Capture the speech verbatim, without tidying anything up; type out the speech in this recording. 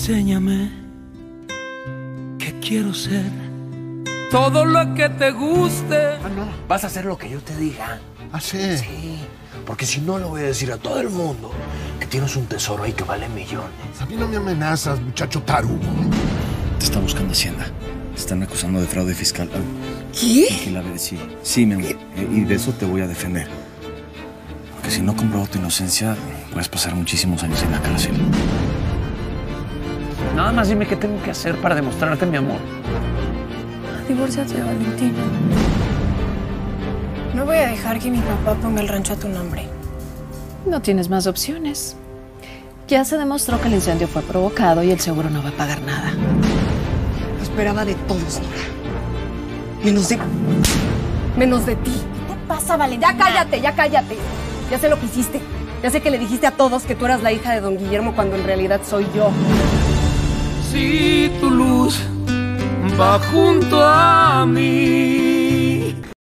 Enséñame que quiero ser todo lo que te guste. Ah, no. Vas a hacer lo que yo te diga. ¿Ah, sí? Sí. Porque si no, le voy a decir a todo el mundo que tienes un tesoro ahí que vale millones. A mí no me amenazas, muchacho tarugo. Te está buscando Hacienda. Te están acusando de fraude fiscal. ¿Qué? Tranquila, bebé, sí. Sí, mi amor. Y de eso te voy a defender. Porque si no compruebo tu inocencia, puedes pasar muchísimos años en la cárcel. Nada más dime qué tengo que hacer para demostrarte mi amor. Divórciate, Valentín. No voy a dejar que mi papá ponga el rancho a tu nombre. No tienes más opciones. Ya se demostró que el incendio fue provocado y el seguro no va a pagar nada. Lo esperaba de todos, Nora. Menos de... Menos de ti. ¿Qué te pasa, Valentina? Ya cállate, ya cállate. Ya sé lo que hiciste. Ya sé que le dijiste a todos que tú eras la hija de don Guillermo cuando en realidad soy yo. Si tu luz va junto a